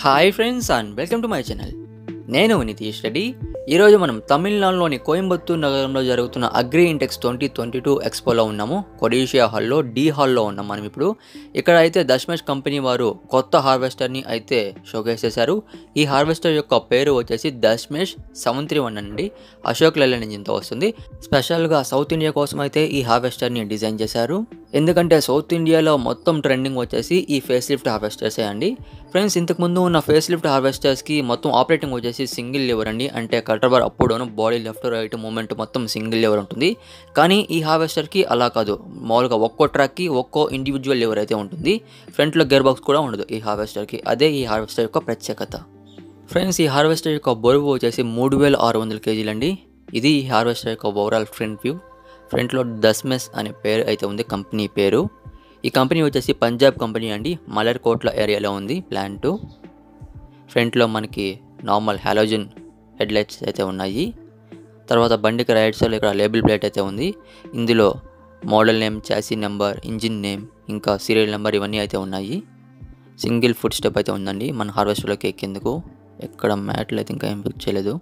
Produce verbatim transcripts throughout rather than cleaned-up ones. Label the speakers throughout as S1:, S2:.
S1: Hi friends and welcome to my channel. నేను నితీష్ రెడ్డి. ఈరోజు మనం తమిళనాడులోని కోయంబత్తూర్ నగరంలో జరుగుతున్న agri intex twenty twenty two ఎక్స్పోలో ఉన్నాము. కొడీషియా హాల్లో డి హాల్లో ఉన్నాం మనం ఇప్పుడు. ఇక్కడ అయితే దశ్మేష్ కంపెనీ వారు కొత్త హార్వెస్టర్ని అయితే షోకేస్ చేశారు. ఈ హార్వెస్టర్ యొక్క పేరు వచ్చేసి దశ్మేష్ సెవెన్ త్రీ వన్ అండి. అశోక్ లైలాండ్ ఇంజిన్తో వస్తుంది. స్పెషల్గా సౌత్ ఇండియా కోసం అయితే ఈ హార్వెస్టర్ని డిజైన్ చేశారు. ఎందుకంటే సౌత్ ఇండియాలో మొత్తం ట్రెండింగ్ వచ్చేసి ఈ ఫేస్ లిఫ్ట్ హార్వెస్టర్సే అండి. ఫ్రెండ్స్, ఇంతకుముందు ఉన్న ఫేస్ లిఫ్ట్ హార్వెస్టర్స్కి మొత్తం ఆపరేటింగ్ వచ్చేసి సింగిల్ లివర్ అండి. అంటే cutter bar up down, body left right movement మొత్తం సింగిల్ లివర్ ఉంటుంది. కానీ ఈ హార్వెస్టర్కి అలా కాదు. మామూలుగా ఒక్కో ట్రాక్కి ఒక్కో ఇండివిజువల్ లివర్ అయితే ఉంటుంది. ఫ్రంట్లో గేర్ బాక్స్ కూడా ఉండదు ఈ హార్వెస్టర్కి. అదే ఈ హార్వెస్టర్ యొక్క ప్రత్యేకత. ఫ్రెండ్స్, ఈ హార్వెస్టర్ యొక్క బరువు వచ్చేసి మూడు వేల ఆరు వందల కేజీలు అండి. ఇది ఈ హార్వెస్టర్ యొక్క ఓవరాల్ ఫ్రంట్ వ్యూ. ఫ్రంట్లో దశ్మేష్ అనే పేరు అయితే ఉంది, కంపెనీ పేరు. ఈ కంపెనీ వచ్చేసి పంజాబ్ కంపెనీ అండి. మలర్కోట్ల ఏరియాలో ఉంది ప్లాంట్. ఫ్రంట్లో మనకి నార్మల్ హాలోజన్ హెడ్లైట్స్ అయితే ఉన్నాయి. తర్వాత బండికి రైట్ సైడ్లో ఇక్కడ లేబుల్ ప్లేట్ అయితే ఉంది. ఇందులో model name, chassis number, engine name, ఇంకా సీరియల్ నెంబర్ ఇవన్నీ అయితే ఉన్నాయి. సింగిల్ ఫుట్ స్టెప్ అయితే ఉందండి మన హార్వెస్టర్లోకి ఎక్కేందుకు. ఎక్కడ మ్యాట్లు అయితే ఇంకా ఏం ఫిక్స్ చేయలేదు.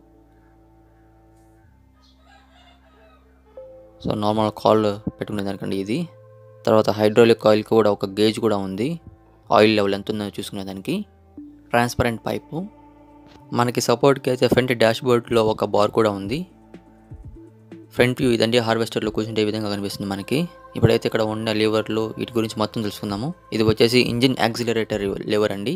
S1: సో నార్మల్ కాల్ పెట్టుకునే దానికండి ఇది. తర్వాత హైడ్రాలిక్ ఆయిల్కి కూడా ఒక గేజ్ కూడా ఉంది. ఆయిల్ లెవెల్ ఎంత ఉందో చూసుకునే దానికి. Transparent pipe. మనకి సపోర్ట్కి అయితే ఫ్రంట్ డాష్ బోర్డ్లో ఒక బార్ కూడా ఉంది. ఫ్రంట్ వ్యూ ఇదండి. హార్వెస్టర్లో కూర్చుంటే ఈ విధంగా కనిపిస్తుంది మనకి. ఇప్పుడైతే ఇక్కడ ఉన్న లివర్లు వీటి గురించి మొత్తం తెలుసుకుందాము. ఇది వచ్చేసి ఇంజిన్ యాక్సిలరేటర్ లివర్ అండి.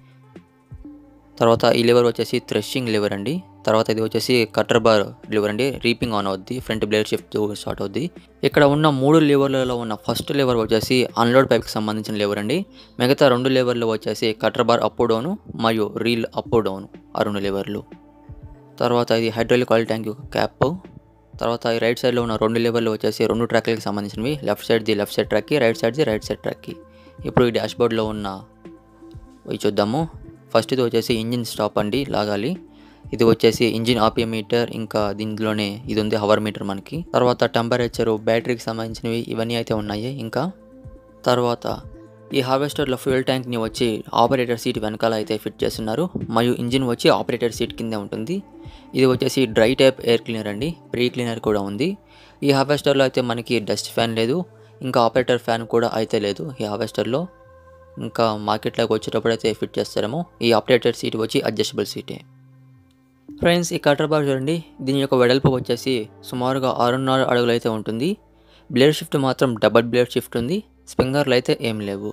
S1: తర్వాత ఈ లివర్ వచ్చేసి థ్రెషింగ్ లివర్ అండి. తర్వాత ఇది వచ్చేసి కటర్ బార్ లివర్ అండి. రీపింగ్ ఆన్ అవుద్ది, ఫ్రంట్ బ్లేడ్ షిఫ్ట్ స్టార్ట్ అవుద్ది. ఇక్కడ ఉన్న మూడు లివర్లలో ఉన్న ఫస్ట్ లివర్ వచ్చేసి అన్లోడ్ పైప్కి సంబంధించిన లివర్ అండి. మిగతా రెండు లివర్లు వచ్చేసి కటర్ బార్ అప్ డౌను మరియు రీల్ అప్ డౌను, ఆ రెండు లివర్లు. తర్వాత ఇది హైడ్రాలిక్ ఆయిల్ ట్యాంక్ యొక్క క్యాప్. తర్వాత ఈ రైట్ సైడ్లో ఉన్న రెండు లివర్లు వచ్చేసి రెండు ట్రాక్లకి సంబంధించినవి. లెఫ్ట్ సైడ్ది లెఫ్ట్ సైడ్ ట్రాక్కి, రైట్ సైడ్ది రైట్ సైడ్ ట్రాక్కి. ఇప్పుడు ఈ డాష్ బోర్డ్లో ఉన్న ఇవి చూద్దాము. ఫస్ట్ ఇది వచ్చేసి ఇంజిన్ స్టాప్ అండి, లాగాలి. ఇది వచ్చేసి ఇంజిన్ ఆర్పిఎం మీటర్, ఇంకా దీంట్లోనే ఇది ఉంది హవర్ మీటర్ మనకి. తర్వాత టెంపరేచరు, బ్యాటరీకి సంబంధించినవి ఇవన్నీ అయితే ఉన్నాయి. ఇంకా తర్వాత ఈ హార్వెస్టర్లో ఫ్యూయల్ ట్యాంక్ని వచ్చి ఆపరేటర్ సీట్ వెనకాల అయితే ఫిట్ చేస్తున్నారు. మరియు ఇంజిన్ వచ్చి ఆపరేటర్ సీట్ కిందే ఉంటుంది. ఇది వచ్చేసి డ్రై టైప్ ఎయిర్ క్లీనర్ అండి. ప్రీ క్లీనర్ కూడా ఉంది. ఈ హార్వెస్టర్లో అయితే మనకి డస్ట్ ఫ్యాన్ లేదు, ఇంకా ఆపరేటర్ ఫ్యాన్ కూడా అయితే లేదు ఈ హార్వెస్టర్లో. ఇంకా మార్కెట్లోకి వచ్చేటప్పుడు అయితే ఫిట్ చేస్తారేమో. ఈ ఆపరేటర్ సీట్ వచ్చి అడ్జస్టబుల్ సీటే. ఫ్రెండ్స్, ఈ కటర్ బార్ చూడండి. దీని యొక్క వెడల్పు వచ్చేసి సుమారుగా ఆరున్నర అడుగులు అయితే ఉంటుంది. బ్లేడ్ షిఫ్ట్ మాత్రం డబల్ బ్లేడ్ షిఫ్ట్ ఉంది. స్ప్రింగర్లు అయితే ఏం లేవు.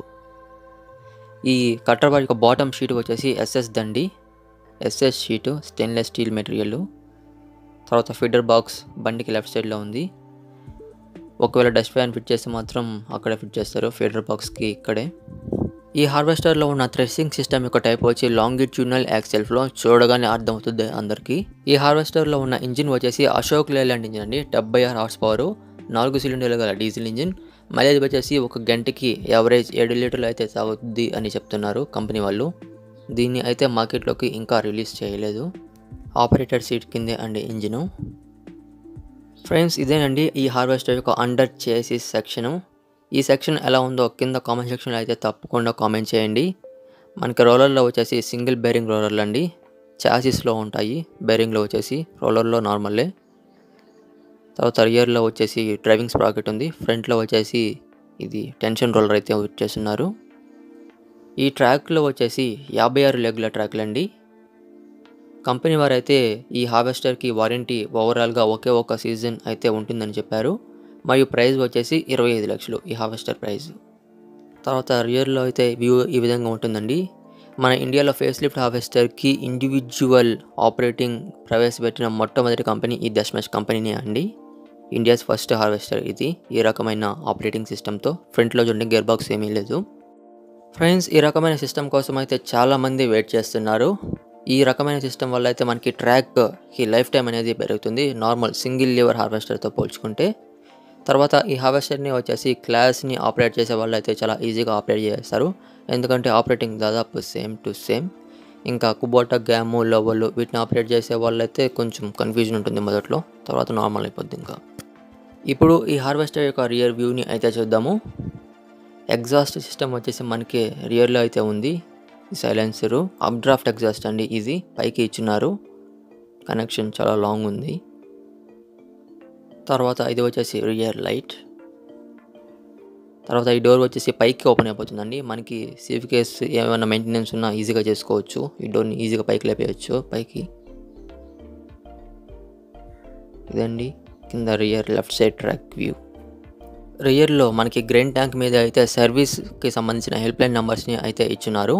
S1: ఈ కటర్ బార్ యొక్క బాటమ్ షీట్ వచ్చేసి ఎస్ఎస్ దండి. SS sheet, stainless steel material. తర్వాత ఫీడర్ బాక్స్ బండికి లెఫ్ట్ సైడ్లో ఉంది. ఒకవేళ డస్ట్ ఫ్యాన్ ఫిట్ చేస్తే మాత్రం అక్కడే ఫిట్ చేస్తారు, ఫీడర్ బాక్స్కి ఇక్కడే. ఈ హార్వెస్టర్లో ఉన్న థ్రెషింగ్ సిస్టమ్ యొక్క టైప్ వచ్చి లాంగిట్యూడినల్ యాక్సెల్ ఫ్లో. చూడగానే అర్థమవుతుంది అందరికీ. ఈ హార్వెస్టర్లో ఉన్న ఇంజిన్ వచ్చేసి అశోక్ లైలాండ్ ఇంజిన్ అండి. డెబ్బై ఆరు హార్స్ పవర్, నాలుగు సిలిండర్లు గల డీజిల్ ఇంజిన్. మైలేజ్ వచ్చేసి ఒక గంటకి యావరేజ్ ఏడు లీటర్లు అయితే సాగుతుంది అని చెప్తున్నారు కంపెనీ వాళ్ళు. దీన్ని అయితే మార్కెట్లోకి ఇంకా రిలీజ్ చేయలేదు. ఆపరేటర్ సీట్ కిందే అండి ఇంజిను. ఫ్రెండ్స్, ఇదేనండి ఈ హార్వెస్టర్ యొక్క అండర్ చేసిస్ సెక్షను. ఈ సెక్షన్ ఎలా ఉందో కింద కామెంట్ సెక్షన్లో అయితే తప్పకుండా కామెంట్ చేయండి. మనకి రోలర్లో వచ్చేసి సింగిల్ బేరింగ్ రోలర్లు అండి. చాసిస్లో ఉంటాయి, బేరింగ్లో వచ్చేసి, రోలర్లో నార్మల్లే. తర్వాత రియర్లో వచ్చేసి డ్రైవింగ్ స్ప్రాకెట్ ఉంది. ఫ్రంట్లో వచ్చేసి ఇది టెన్షన్ రోలర్ అయితే చేస్తున్నారు. ఈ ట్రాక్లో వచ్చేసి యాభై ఆరు లెగ్ల ట్రాక్లు అండి. కంపెనీ వారైతే ఈ హార్వెస్టర్కి వారంటీ ఓవరాల్గా ఒకే ఒక సీజన్ అయితే ఉంటుందని చెప్పారు. మరియు ప్రైస్ వచ్చేసి ఇరవై ఐదు లక్షలు ఈ హార్వెస్టర్ ప్రైస్. తర్వాత రియర్లో అయితే వ్యూ ఈ విధంగా ఉంటుందండి. మన ఇండియాలో ఫేస్ లిఫ్ట్ హార్వెస్టర్కి ఇండివిజువల్ ఆపరేటింగ్ ప్రవేశపెట్టిన మొట్టమొదటి కంపెనీ ఈ దశ్మేష్ కంపెనీనే అండి. ఇండియాస్ ఫస్ట్ హార్వెస్టర్ ఇది, ఈ రకమైన ఆపరేటింగ్ సిస్టమ్తో. ఫ్రంట్లో చూడండి గేర్ బాక్స్ ఏమీ లేదు. ఫ్రెండ్స్, ఈ రకమైన సిస్టమ్ కోసం అయితే చాలామంది వెయిట్ చేస్తున్నారు. ఈ రకమైన సిస్టమ్ వల్ల అయితే మనకి ట్రాక్కి లైఫ్ టైం అనేది పెరుగుతుంది నార్మల్ సింగిల్ లివర్ హార్వెస్టర్తో పోల్చుకుంటే. తర్వాత ఈ హార్వెస్టర్ని వచ్చేసి క్లాస్ని ఆపరేట్ చేసే వాళ్ళు అయితే చాలా ఈజీగా ఆపరేట్ చేస్తారు. ఎందుకంటే ఆపరేటింగ్ దాదాపు సేమ్ టు సేమ్. ఇంకా కుబోటా, గ్యాము, లోవల్ వీటిని ఆపరేట్ చేసే వాళ్ళు అయితే కొంచెం కన్ఫ్యూజన్ ఉంటుంది మొదట్లో, తర్వాత నార్మల్ అయిపోద్ది. ఇంకా ఇప్పుడు ఈ హార్వెస్టర్ యొక్క రియర్ వ్యూని అయితే చూద్దాము. ఎగ్జాస్ట్ సిస్టమ్ వచ్చేసి మనకి రియర్లో అయితే ఉంది. ఈ సైలెన్సరు అప్ డ్రాఫ్ట్ ఎగ్జాస్ట్ అండి. ఇది పైకి ఇచ్చినారు, కనెక్షన్ చాలా లాంగ్ ఉంది. తర్వాత ఇది వచ్చేసి రియర్ లైట్. తర్వాత ఈ డోర్ వచ్చేసి పైకి ఓపెన్ అయిపోతుందండి. మనకి సేఫ్ కేస్ ఏమైనా మెయింటెనెన్స్ ఉన్నా ఈజీగా చేసుకోవచ్చు. ఈ డోర్ని ఈజీగా పైకి లేపేయచ్చు పైకి. ఇదండి కింద rear left side track view. రియర్లో మనకి గ్రెయిన్ ట్యాంక్ మీద అయితే సర్వీస్కి సంబంధించిన హెల్ప్ లైన్ నెంబర్స్ని అయితే ఇచ్చున్నారు.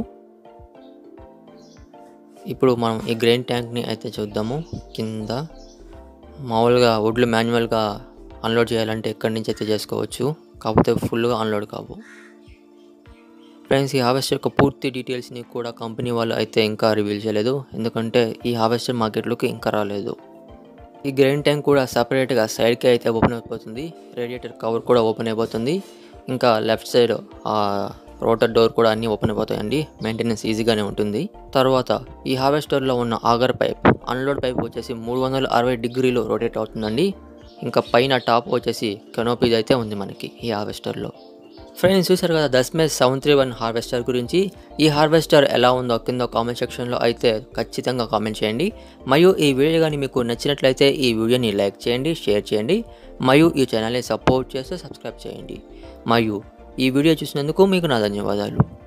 S1: ఇప్పుడు మనం ఈ గ్రెయిన్ ట్యాంక్ని అయితే చూద్దాము. కింద మామూలుగా వడ్లు మాన్యువల్గా అన్లోడ్ చేయాలంటే ఎక్కడి నుంచి అయితే చేసుకోవచ్చు, కాకపోతే ఫుల్గా అన్లోడ్ కావు. ఫ్రెండ్స్, ఈ హార్వెస్టర్ యొక్క పూర్తి డీటెయిల్స్ని కూడా కంపెనీ వాళ్ళు అయితే ఇంకా రివీల్ చేయలేదు, ఎందుకంటే ఈ హార్వెస్టర్ మార్కెట్లోకి ఇంకా రాలేదు. ఈ గ్రెయిన్ ట్యాంక్ కూడా సపరేట్గా సైడ్కి అయితే ఓపెన్ అయిపోతుంది. రేడియేటర్ కవర్ కూడా ఓపెన్ అయిపోతుంది. ఇంకా లెఫ్ట్ సైడ్ ఆ రోటర్ డోర్ కూడా అన్నీ ఓపెన్ అయిపోతాయండి. మెయింటెనెన్స్ ఈజీగానే ఉంటుంది. తర్వాత ఈ హార్వెస్టర్లో ఉన్న ఆగర్ పైప్, అన్లోడ్ పైప్ వచ్చేసి మూడు వందల అరవై డిగ్రీలు రొటేట్ అవుతుందండి. ఇంకా పైన టాప్ వచ్చేసి కెనోపీది అయితే ఉంది మనకి ఈ హార్వెస్టర్లో. ఫ్రెండ్స్, చూసారు కదా Dasmesh seven three one harvester గురించి. ఈ హార్వెస్టర్ ఎలా ఉందో కింద కామెంట్ సెక్షన్లో అయితే ఖచ్చితంగా కామెంట్ చేయండి. మరియు ఈ వీడియో కానీ మీకు నచ్చినట్లయితే ఈ వీడియోని లైక్ చేయండి, షేర్ చేయండి, మరియు ఈ ఛానల్ని సపోర్ట్ చేస్తే సబ్స్క్రైబ్ చేయండి. మరియు ఈ వీడియో చూసినందుకు మీకు నా ధన్యవాదాలు.